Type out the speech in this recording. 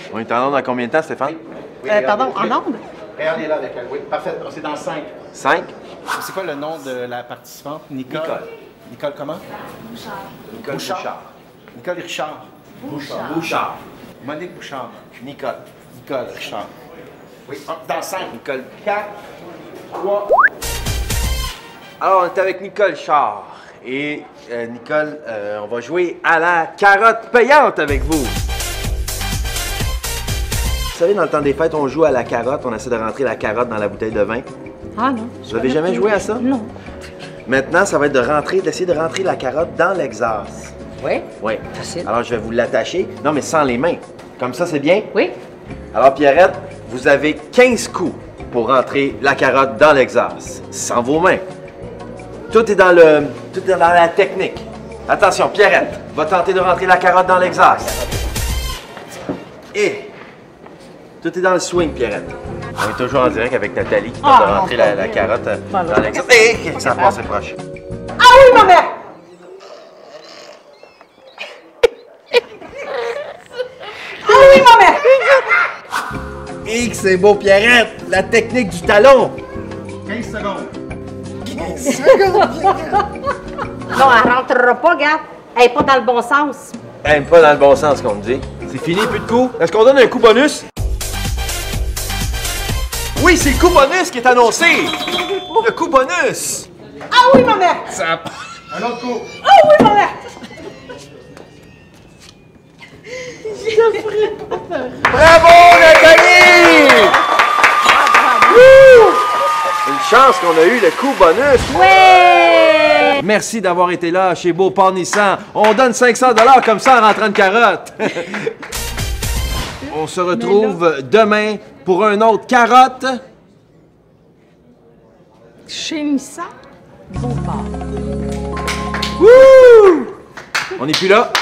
On est en onde dans combien de temps, Stéphane? Oui, pardon, en onde? Regardez là avec elle, oui. Parfait, c'est dans 5. 5. C'est quoi le nom de la participante? Nicole. Nicole comment? Bouchard. Nicole Bouchard. Nicole Richard. Bouchard. Monique Bouchard. Nicole. Nicole Richard. Oui, dans 5. Nicole. 4, 3. Alors, on est avec Nicole Char. Et Nicole, on va jouer à la carotte payante avec vous. Vous savez, dans le temps des fêtes, on joue à la carotte. On essaie de rentrer la carotte dans la bouteille de vin. Ah non. Vous avez jamais joué à ça? Non. Maintenant, ça va être d'essayer de rentrer la carotte dans l'exhaust. Oui? Oui. Facile. Alors, je vais vous l'attacher. Non, mais sans les mains. Comme ça, c'est bien? Oui? Alors, Pierrette, vous avez 15 coups pour rentrer la carotte dans l'exhaust. Sans vos mains. Tout est dans la technique. Attention, Pierrette va tenter de rentrer la carotte dans l'exhaust. Et tout est dans le swing, Pierrette. On est toujours en direct avec Nathalie qui tente de rentrer la carotte dans l'exhaust. Et ça passe proche. Ah oui, ma mère! Ah oui, ma mère! Et que c'est beau, Pierrette! La technique du talon! 15 secondes. 15 secondes, Pierrette! Non, elle rentrera pas, gars. Elle est pas dans le bon sens. Elle aime pas dans le bon sens, qu'on me dit. C'est fini, plus de coups? Est-ce qu'on donne un coup bonus? Oui, c'est le coup bonus qui est annoncé! Le coup bonus! Ah oui, ma mère! Ça... Un autre coup. Ah oui, ma mère! Bravo, Nathalie! Wouh! Une chance qu'on a eu le coup bonus. Ouais! Merci d'avoir été là chez Beauport Nissan. On donne 500 $ comme ça en rentrant de carotte. On se retrouve demain pour un autre carotte. Chez Nissan, Beauport. Wouh! On n'est plus là.